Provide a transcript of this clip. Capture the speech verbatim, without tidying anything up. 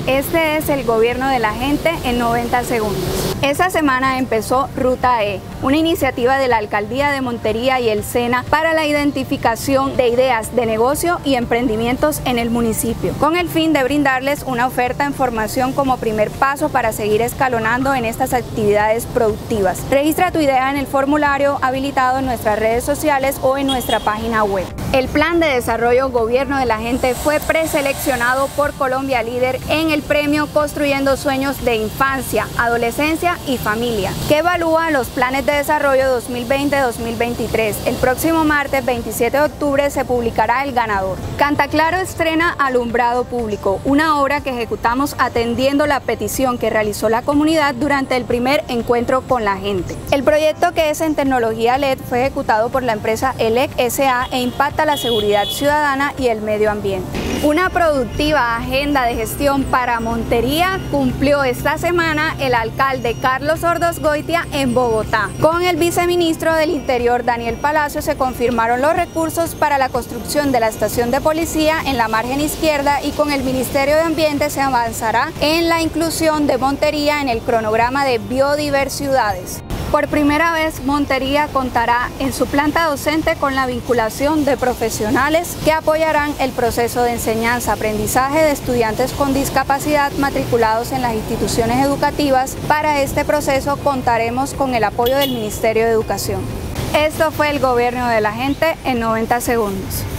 Este es el gobierno de la gente en noventa segundos. Esta semana empezó Ruta E, una iniciativa de la Alcaldía de Montería y el SENA para la identificación de ideas de negocio y emprendimientos en el municipio, con el fin de brindarles una oferta en formación como primer paso para seguir escalonando en estas actividades productivas. Registra tu idea en el formulario habilitado en nuestras redes sociales o en nuestra página web. El Plan de Desarrollo Gobierno de la Gente fue preseleccionado por Colombia Líder en el premio Construyendo Sueños de Infancia, Adolescencia y Familia, que evalúa los planes de desarrollo dos mil veinte a dos mil veintitrés. El próximo martes veintisiete de octubre se publicará el ganador. Cantaclaro estrena Alumbrado Público, una obra que ejecutamos atendiendo la petición que realizó la comunidad durante el primer encuentro con la gente. El proyecto, que es en tecnología L E D, fue ejecutado por la empresa ELEC S A e impacta la seguridad ciudadana y el medio ambiente. Una productiva agenda de gestión para Montería cumplió esta semana el alcalde Carlos Ordosgoitia en Bogotá. Con el viceministro del Interior Daniel Palacio se confirmaron los recursos para la construcción de la estación de policía en la margen izquierda, y con el Ministerio de Ambiente se avanzará en la inclusión de Montería en el cronograma de biodiversidades. Por primera vez, Montería contará en su planta docente con la vinculación de profesionales que apoyarán el proceso de enseñanza-aprendizaje de estudiantes con discapacidad matriculados en las instituciones educativas. Para este proceso contaremos con el apoyo del Ministerio de Educación. Esto fue el Gobierno de la Gente en noventa segundos.